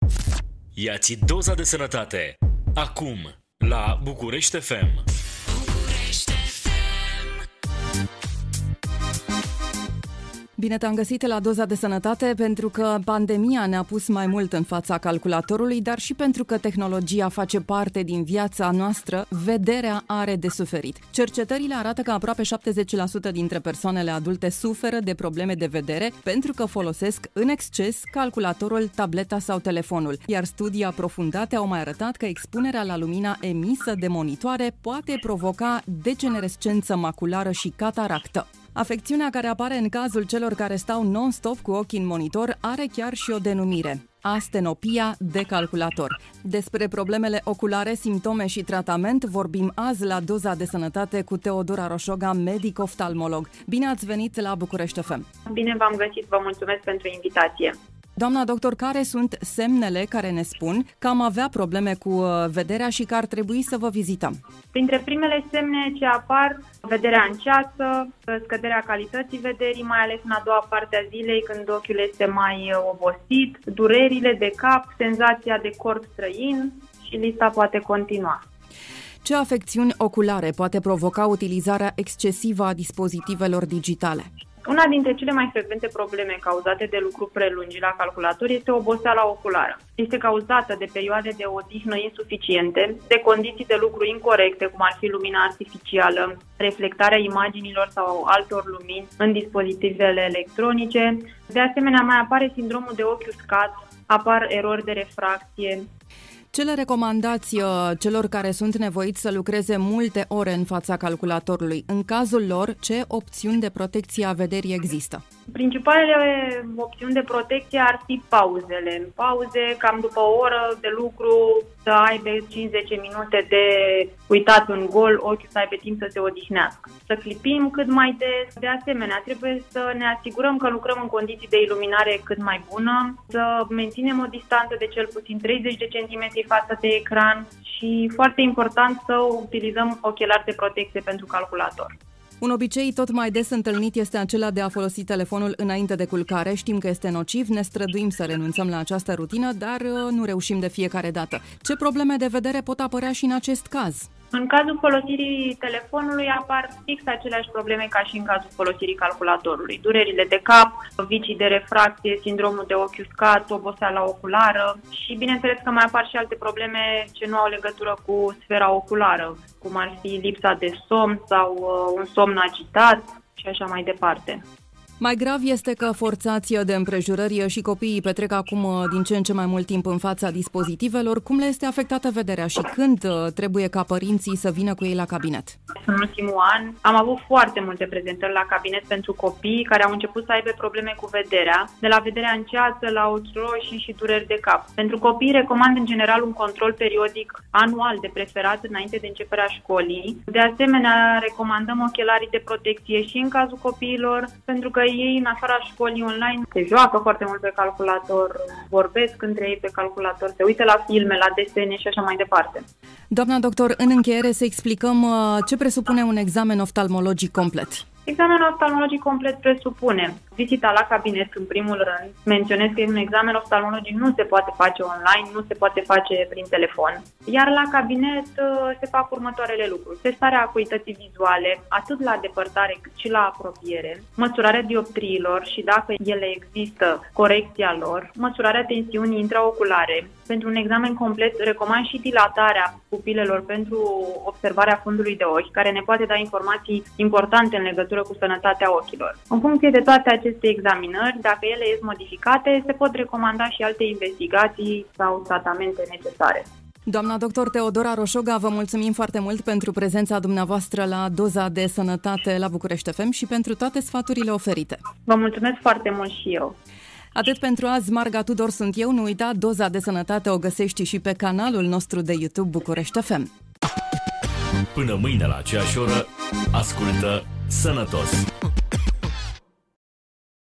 Ia-ți doza de sănătate. Acum, la București FM. Bine te-am găsit la Doza de Sănătate, pentru că pandemia ne-a pus mai mult în fața calculatorului, dar și pentru că tehnologia face parte din viața noastră, vederea are de suferit. Cercetările arată că aproape 70% dintre persoanele adulte suferă de probleme de vedere pentru că folosesc în exces calculatorul, tableta sau telefonul. Iar studii aprofundate au mai arătat că expunerea la lumina emisă de monitoare poate provoca degenerescență maculară și cataractă. Afecțiunea care apare în cazul celor care stau non-stop cu ochii în monitor are chiar și o denumire: astenopia de calculator. Despre problemele oculare, simptome și tratament vorbim azi la Doza de Sănătate cu Teodora Roșoga, medic oftalmolog. Bine ați venit la București FM! Bine v-am găsit, vă mulțumesc pentru invitație! Doamna doctor, care sunt semnele care ne spun că am avea probleme cu vederea și că ar trebui să vă vizităm? Printre primele semne ce apar, vederea înceață, scăderea calității vederii, mai ales în a doua parte a zilei, când ochiul este mai obosit, durerile de cap, senzația de corp străin și lista poate continua. Ce afecțiuni oculare poate provoca utilizarea excesivă a dispozitivelor digitale? Una dintre cele mai frecvente probleme cauzate de lucru prelungit la calculator este oboseala oculară. Este cauzată de perioade de odihnă insuficiente, de condiții de lucru incorecte, cum ar fi lumina artificială, reflectarea imaginilor sau altor lumini în dispozitivele electronice. De asemenea, mai apare sindromul de ochi uscat, apar erori de refracție. Ce le recomandați celor care sunt nevoiți să lucreze multe ore în fața calculatorului? În cazul lor, ce opțiuni de protecție a vederii există? Principalele opțiuni de protecție ar fi pauzele. Pauze, cam după o oră de lucru, să aibă 5-10 minute de uitat în gol, ochiul să aibă timp să se odihnească. Să clipim cât mai des. De asemenea, trebuie să ne asigurăm că lucrăm în condiții de iluminare cât mai bună, să menținem o distanță de cel puțin 30 de centimetri față de ecran și, foarte important, să utilizăm ochelari de protecție pentru calculator. Un obicei tot mai des întâlnit este acela de a folosi telefonul înainte de culcare. Știm că este nociv, ne străduim să renunțăm la această rutină, dar nu reușim de fiecare dată. Ce probleme de vedere pot apărea și în acest caz? În cazul folosirii telefonului apar fix aceleași probleme ca și în cazul folosirii calculatorului. Durerile de cap, vicii de refracție, sindromul de ochi uscat, oboseala oculară și bineînțeles că mai apar și alte probleme ce nu au legătură cu sfera oculară, cum ar fi lipsa de somn sau un somn agitat și așa mai departe. Mai grav este că forțați de împrejurări și copiii petrec acum din ce în ce mai mult timp în fața dispozitivelor. Cum le este afectată vederea și când trebuie ca părinții să vină cu ei la cabinet? În ultimul an am avut foarte multe prezentări la cabinet pentru copii care au început să aibă probleme cu vederea, de la vederea înceață la ochi roșii și dureri de cap. Pentru copii recomand în general un control periodic anual de preferat înainte de începerea școlii. De asemenea, recomandăm ochelarii de protecție și în cazul copiilor, pentru că ei, în afara școlii online, se joacă foarte mult pe calculator, vorbesc între ei pe calculator, se uită la filme, la desene și așa mai departe. Doamna doctor, în încheiere să explicăm ce presupune un examen oftalmologic complet. Examenul oftalmologic complet presupune vizita la cabinet în primul rând. Menționez că un examen oftalmologic nu se poate face online, nu se poate face prin telefon. Iar la cabinet se fac următoarele lucruri: testarea acuității vizuale, atât la depărtare cât și la apropiere, măsurarea dioptriilor și, dacă ele există, corecția lor, măsurarea tensiunii intraoculare. Pentru un examen complet recomand și dilatarea pupilelor pentru observarea fundului de ochi, care ne poate da informații importante în legătură cu sănătatea ochilor. În funcție de toate aceste examinări, dacă ele ies modificate, se pot recomanda și alte investigații sau tratamente necesare. Doamna doctor Teodora Roșoga, vă mulțumim foarte mult pentru prezența dumneavoastră la Doza de Sănătate la București FM și pentru toate sfaturile oferite. Vă mulțumesc foarte mult și eu. Atât pentru azi, Marga Tudor sunt eu. Nu uita, Doza de Sănătate o găsești și pe canalul nostru de YouTube București FM. Până mâine la aceeași oră, ascultă Sănătos!